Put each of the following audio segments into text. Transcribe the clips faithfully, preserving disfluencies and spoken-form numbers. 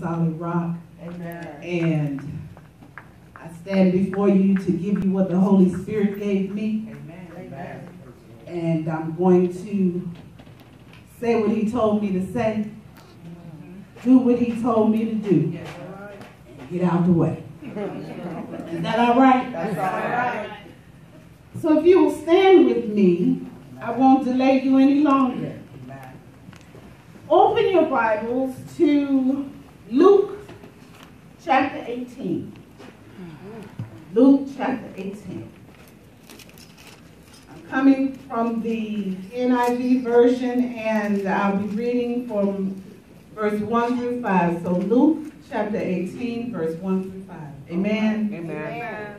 solid rock. Amen. And I stand before you to give you what the Holy Spirit gave me. Amen. Amen. And I'm going to say what he told me to say, do what he told me to do, Yes, all right. and get out the way. Is that all right? That's all right. So if you will stand with me, I won't delay you any longer. Amen. Open your Bibles to Luke chapter eighteen. Luke chapter eighteen. I'm coming from the N I V version, and I'll be reading from verse one through five. So Luke chapter eighteen, verse one through five. Amen? Amen. Amen.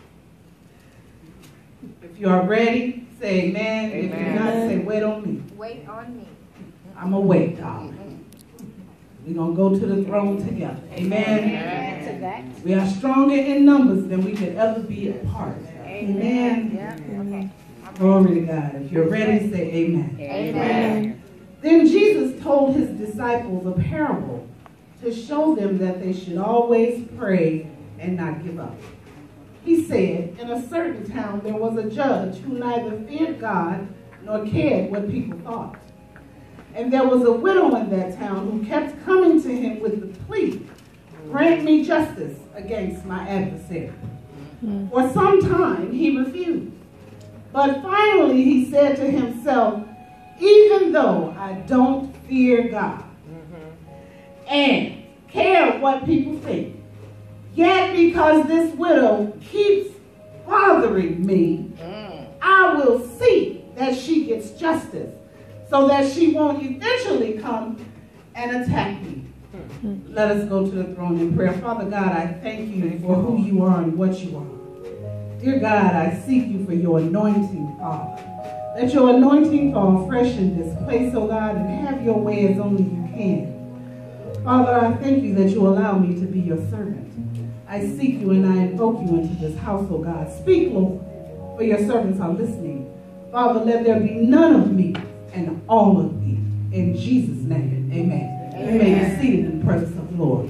If you are ready, say amen. Amen. If you're not, say wait on me. Wait on me. I'm going to wait, darling. We're going to go to the throne together. Amen? Amen to that. We are stronger in numbers than we could ever be apart. Amen? Yeah. Okay. Glory to God. If you're ready, say amen. Amen. Then Jesus told his disciples a parable to show them that they should always pray and not give up. He said, in a certain town there was a judge who neither feared God nor cared what people thought. And there was a widow in that town who kept coming to him with the plea, grant me justice against my adversary. Mm. For some time he refused. But finally he said to himself, even though I don't fear God mm-hmm. and care what people think, yet because this widow keeps bothering me, mm. I will see that she gets justice so that she won't eventually come and attack me. Mm. Let us go to the throne in prayer. Father God, I thank you for who you are and what you are. Dear God, I seek you for your anointing, Father. Let your anointing fall fresh in this place, oh God, and have your way as only you can. Father, I thank you that you allow me to be your servant. I seek you and I invoke you into this house, oh God. Speak, Lord, for your servants are listening. Father, let there be none of me and all of thee. In Jesus' name, amen. Amen. You may be seated in the presence of the Lord.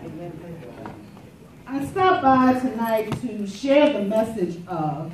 I stopped by tonight to share the message of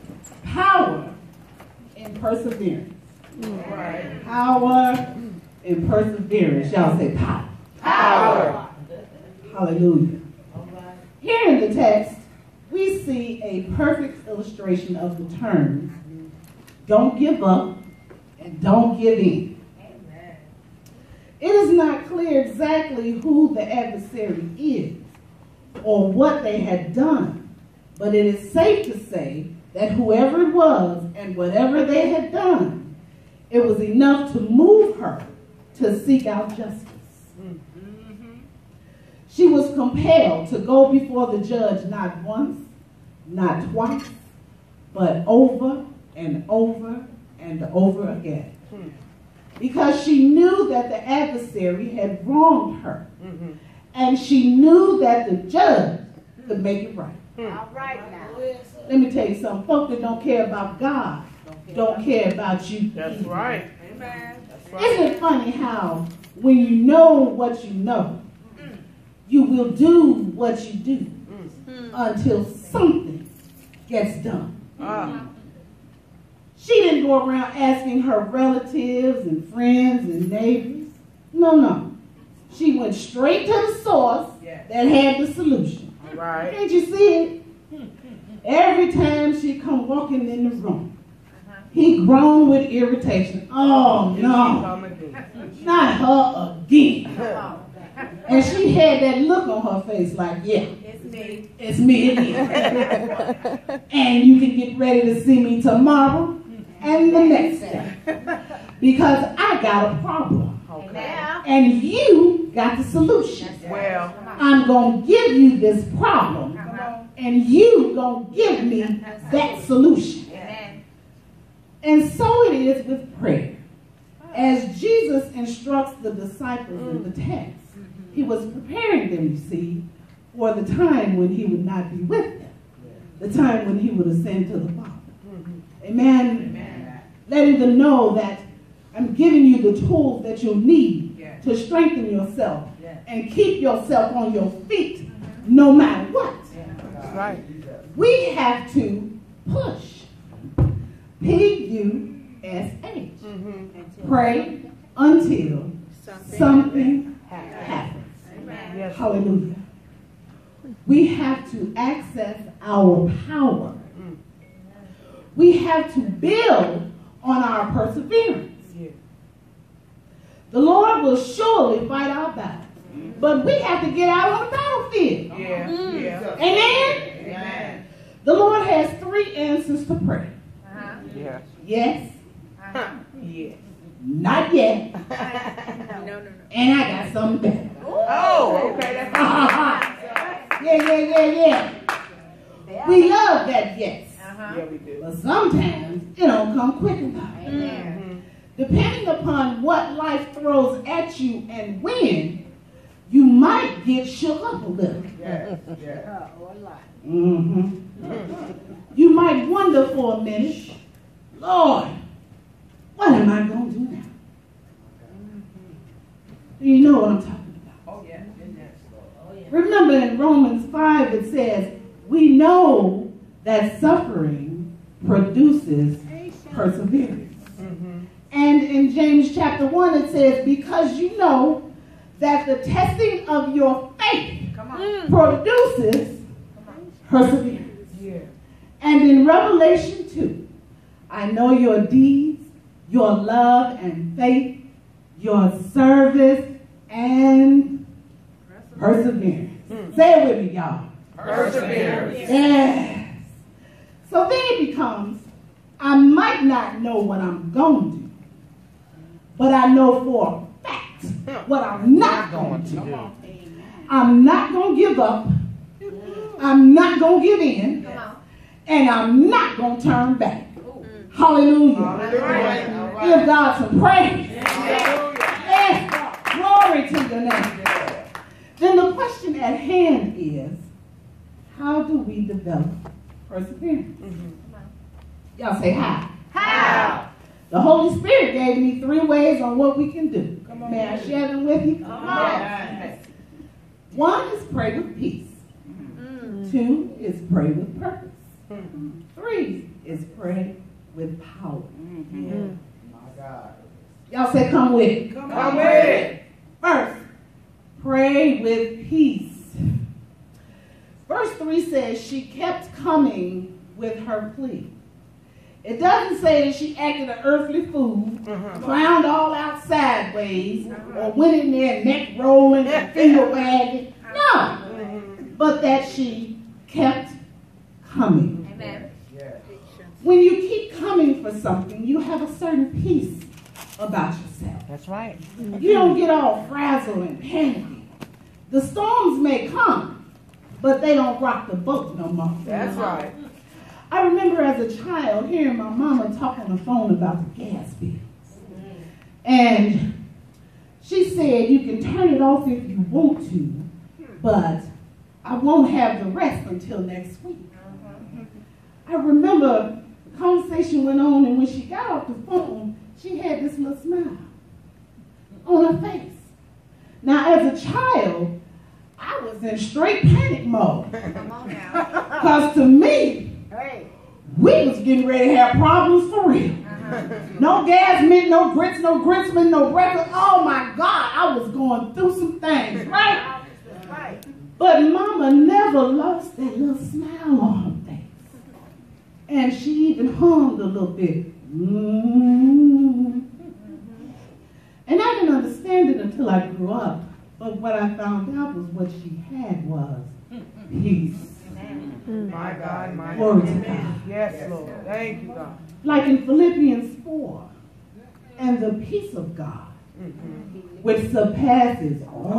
power in perseverance. Right. Power in perseverance. Y'all say power. Power. Hallelujah. Here in the text, we see a perfect illustration of the terms, don't give up and don't give in. Amen. It is not clear exactly who the adversary is or what they had done, but it is safe to say that whoever it was and whatever they had done, it was enough to move her to seek out justice. Mm-hmm. She was compelled to go before the judge not once, not twice, but over and over and over again. Mm-hmm. Because she knew that the adversary had wronged her. Mm-hmm. And she knew that the judge could make it right. Mm-hmm. All right now. Let me tell you something. Folk that don't care about God don't care about you. That's either. Right. Amen. That's right. Isn't it funny how when you know what you know, mm. you will do what you do mm. until something gets done. Mm. She didn't go around asking her relatives and friends and neighbors. No, no. She went straight to the source yes. that had the solution. Right. Can't you see it? Every time she come walking in the room, uh-huh. he groaned with irritation. Oh, no, not her again. And she had that look on her face like, yeah, it's me. It's me again. And you can get ready to see me tomorrow and the next day. Because I got a problem. Okay. And you got the solution. Well, I'm going to give you this problem. And you gonna give me that solution. Amen. And so it is with prayer. As Jesus instructs the disciples mm. in the text, mm-hmm. he was preparing them, you see, for the time when he would not be with them. The time when he would ascend to the Father. Mm-hmm. Amen? Amen. Letting them know that I'm giving you the tools that you'll need yes. to strengthen yourself yes. and keep yourself on your feet no matter what. That's right. We have to push. P U S H. Mm-hmm. Pray until Something. something Happen. happens. Amen. Yes. Hallelujah. We have to access our power. Mm. We have to build on our perseverance. Yeah. The Lord will surely fight our battles. But we have to get out on the battlefield. Yeah. Yeah. Amen? Amen. The Lord has three answers to prayer. Uh-huh. Yes. Yes, Uh-huh. Yes. not yet, No, no, no. and I got something better. Oh, okay. That's yeah, yeah, yeah, yeah. We love that yes. Uh-huh. Yeah, we do. But sometimes it don't come quick enough. Amen. Depending upon what life throws at you and when, you might get shook up a little. Yes. Yes. Oh, a lot. hmm You might wonder for a minute, Lord, what am I going to do now? Do you know what I'm talking about? Oh, yeah. Remember in Romans five it says, we know that suffering produces perseverance. Mm-hmm. And in James chapter one it says, because you know that the testing of your faith Come on. produces perseverance. Yeah. And in Revelation two, I know your deeds, your love and faith, your service and perseverance. Mm. Say it with me, y'all. Perseverance. Yes. So then it becomes, I might not know what I'm going to do, but I know for a fact what I'm not going to do. I'm not going to give up. I'm not going to give in. Come on. And I'm not going to turn back. Hallelujah. Hallelujah. Give God some praise. Hallelujah. Yes, God. Glory to your name. Then the question at hand is, how do we develop perseverance? Mm-hmm. Y'all say how. How? The Holy Spirit gave me three ways on what we can do. Come on. May I share them with you? Come on. One is pray with peace. Mm. Two is pray with purpose. Mm-hmm. Three is pray with power. Yeah. Y'all say come with it. Come on with it. First, pray with peace. Verse three says she kept coming with her plea. It doesn't say that she acted an earthly fool, Mhm. clowned all out sideways, or went in there neck rolling and finger wagging. No, Mhm. but that she kept coming. Amen. When you keep coming for something, you have a certain peace about yourself. That's right. You don't get all frazzled and panicky. The storms may come, but they don't rock the boat no more. That's right. I remember as a child hearing my mama talk on the phone about the gas bills. And she said, you can turn it off if you want to, but I won't have the rest until next week. I remember the conversation went on, and when she got off the phone, she had this little smile on her face. Now, as a child, I was in straight panic mode. Come on now. Because to me, Hey. we was getting ready to have problems for real. Uh-huh. No gas meant no grits, no grits meant no breakfast. Oh my God, I was going through some things, right? Right. But Mama never lost that little smile on her face. And she even hummed a little bit. Mm-hmm. And I didn't understand it until I grew up. But what I found out was what she had was peace. My God, my Glory God. to God. Yes, Lord. Thank you, God. Like in Philippians four, and the peace of God, Mm-hmm. which surpasses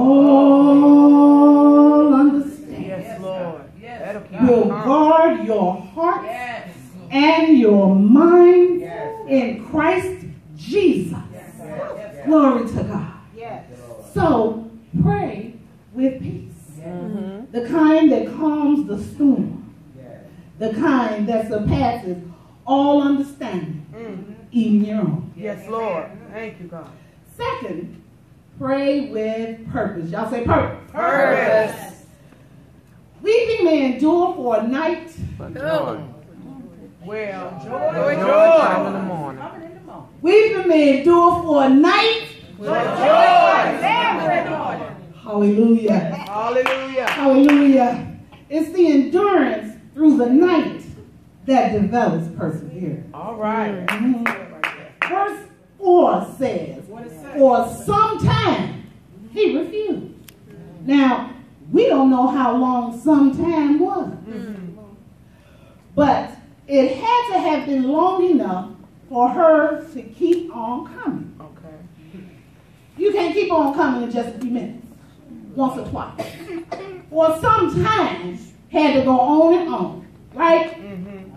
all understanding, Yes, Lord. That'll keep will you calm. guard your heart Yes. and your mind Yes. in Christ Jesus. Yes. Glory to God. Yes. So pray with peace. Mm-hmm. The kind that calms the storm. The kind that surpasses all understanding, Mm. even your own. Yes, Lord. Thank you, God. Second, Pray with purpose. Y'all say purpose. Purpose. Weeping may endure for a night. But joy. Well, joy. Joy. Joy. Come in the morning. Weeping may endure for a night. But joy. Hallelujah. Hallelujah. Hallelujah. It's the endurance through the night that develops perseverance. All right. Mhm. Verse four says, for some time he refused. Now, we don't know how long some time was. Mm-hmm. But it had to have been long enough for her to keep on coming. Okay. You can't keep on coming in just a few minutes, once or twice. Or some time had to go on and on, right? Mm-hmm.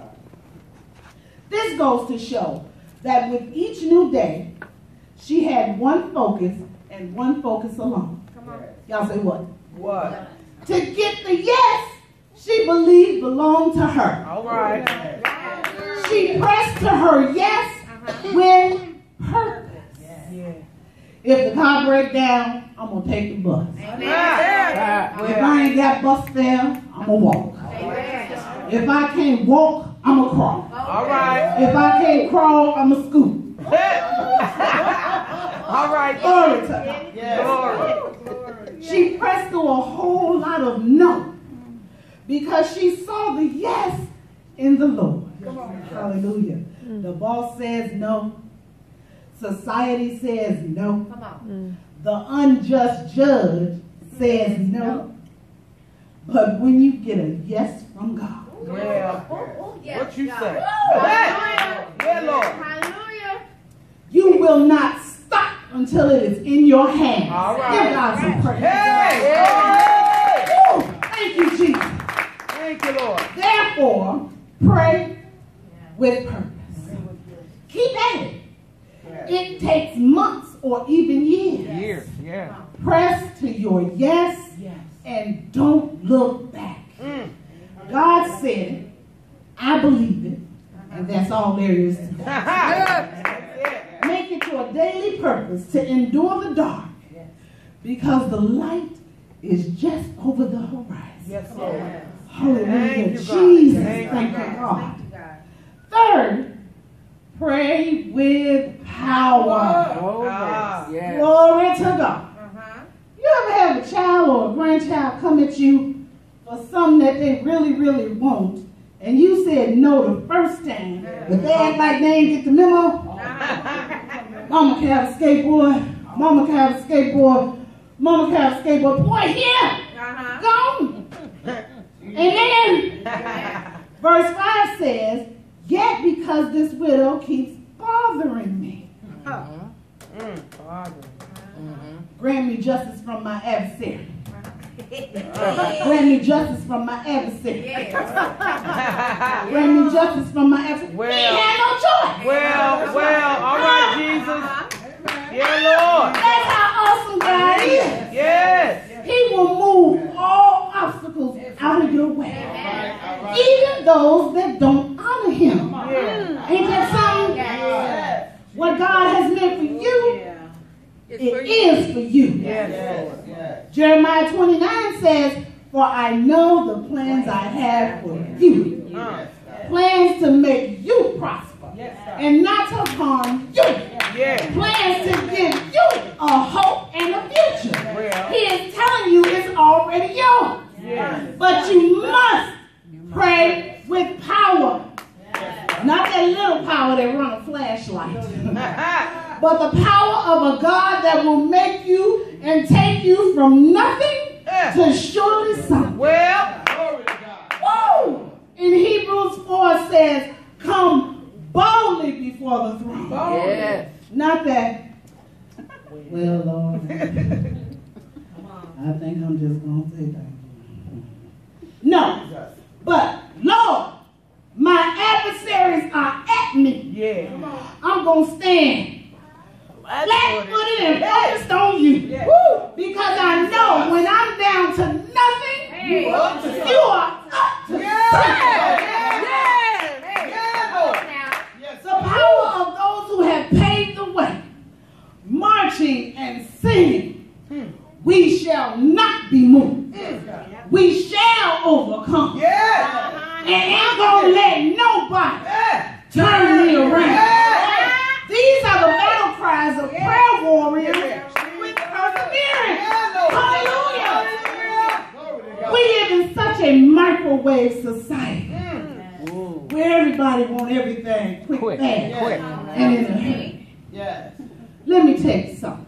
This goes to show that with each new day, she had one focus and one focus alone. Come on. Y'all say what? What? To get the yes she believed belonged to her. All right. She pressed to her yes with purpose. Yeah. If the car breaks down, I'm going to take the bus. Ah. If I ain't got bus fare, I'm going to walk. Amen. If I can't walk, I'm going to crawl. All right. If I can't crawl, I'm going to scoot. All right. Glory to God. Glory. She pressed through a whole lot of no because she saw the yes in the Lord. Hallelujah. The boss says no. Society says no. Come on. The unjust judge says no. But when you get a yes from God, Yeah. Yes, What you God. say? Hallelujah. Yeah, Lord. Hallelujah. you will not stop until it is in your hands. All right. Give God some praise. Hey. Woo! Thank you, Jesus. Thank you, Lord. Therefore, pray with purpose. Keep at it. It takes months or even years. Years. Yeah. Press to your yes and don't look back. Mm. God said it. I believe it. And that's all there is to that. Make it your daily purpose to endure the dark because the light is just over the horizon. Yes, Lord. Hallelujah. Thank you, God. Jesus, Thank thank you, you, God. God. Thank you, God. Third, pray with power. Oh, yes. Yes. Glory to God. Uh-huh. You ever have a child or a grandchild come at you for something that they really, really want, and you said no the first time, but they act like they ain't get the memo? Mama can have a skateboard. Mama can have a skateboard. Mama can have a skateboard. Boy, here, Uh-huh. gone. And then, verse five says, yet because this widow keeps bothering me, Mm. Father. grant me justice from my adversary. Grant me justice from my adversary. Yes. Grant me justice from my adversary. Well. He had no choice. Well, well. All right, Jesus. Yeah, Lord. That's how awesome God is. Yes. He will move all obstacles out of your way. Even those that don't honor him. Yeah. Ain't that something? Yes. What God has meant for you, It's it for you. is for you. Yes, Lord. Jeremiah twenty-nine says, for I know the plans I have for you. Uh. Plans to make you prosper and not to harm you. Yeah. Plans to give you a hope and a future. Well. He is telling you it's already yours. Yeah. But you must pray with power. Not that little power that run a flashlight. But the power of a God that will make you and take you from nothing to surely something. Well. Woo! In Hebrews four says, come boldly before the throne. Yes. Not that, well, Lord, I think I'm just going to say thank you. No, but Lord, my adversaries are at me. Yeah. I'm going to stand flat-footed and focused on you. Woo! Because I know when I'm down to nothing, you are up to, you are up to something. The power of those who have paved the way, marching and singing such a microwave society where everybody wants everything quick, Quick, fast, quick. and in a hurry. Yes. Let me tell you something.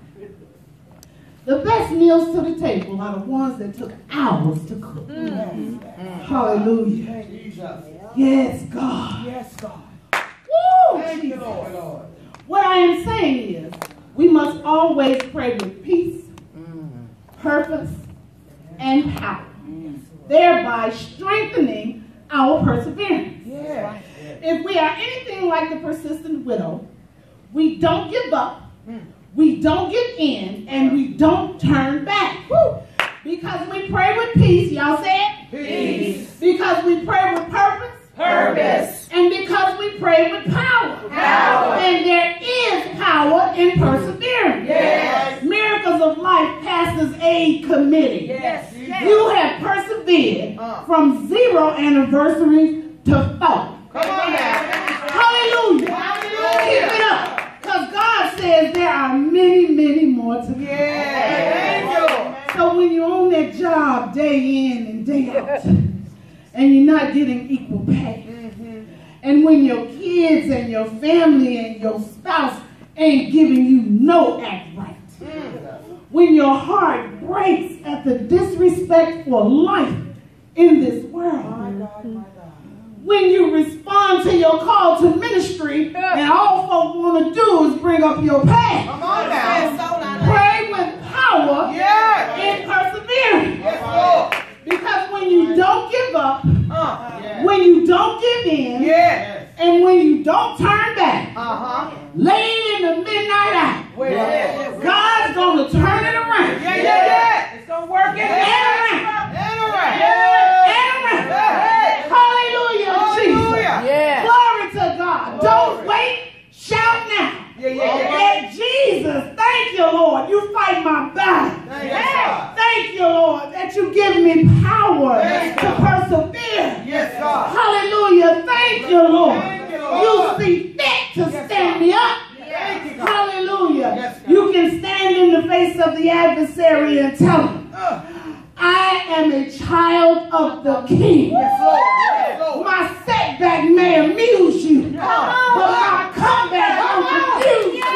The best meals to the table are the ones that took hours to cook. Mm. Hallelujah. Jesus. Yes, God. Yes, God. Woo! Thank you, Jesus. Lord. Lord. What I am saying is, we must always pray with peace, purpose, and power, thereby strengthening our perseverance. Yeah. If we are anything like the persistent widow, we don't give up, we don't give in, and we don't turn back. Woo. Because we pray with peace, y'all say it? Peace. Because we pray with purpose. Purpose. And because we pray with power. Power. And there is power in perseverance. Yes. Miracles of Life Pastors Aid Committee. Yes. You have persevered Uh. from zero anniversary to four. Come on now. Hallelujah. Hallelujah. Keep it up. Because God says there are many, many more to come. Yeah. Thank you, Lord. So when you're on that job day in and day out, and you're not getting equal pay, and when your kids and your family and your spouse ain't giving you no act right, when your heart breaks at the disrespect for life in this world, when you respond to your call to ministry and all folks want to do is bring up your past, Come on now. pray with power Yeah. and perseverance. Yes, Lord. Because when you don't give up, Uh. Yeah. when you don't give in, Yes. and when you don't turn back, Uh-huh. late in the midnight hour, Well, yeah. God's going to turn it around. Yeah, yeah, yeah. It's going to work in And around. And around. And around. Yeah. Hallelujah, Jesus. Hallelujah. Yeah. Glory to God. Don't wait. Shout now. Yeah, yeah, yeah. That Jesus, thank you, Lord. You fight my battle. Thank you, God. Thank you, Lord, that you give me power Yes, to God. persevere. Yes, God. Hallelujah. Thank you, Lord. Thank you, You Lord. see fit to Yes, stand God. me up. Thank you, God. Hallelujah. Yes, God. You can stand in the face of the adversary and tell him, Uh. I am a child of the King. Yes, Lord. Yes, Lord. My setback may amuse you, but my comeback will confuse you.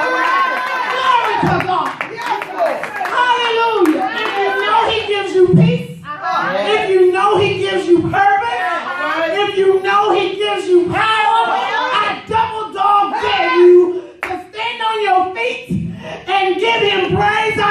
Glory to God. Yes, Lord. Hallelujah. If you know he gives you peace, if you know he gives you purpose, if you know he gives you power, I double dog dare you to stand on your feet and give him praise.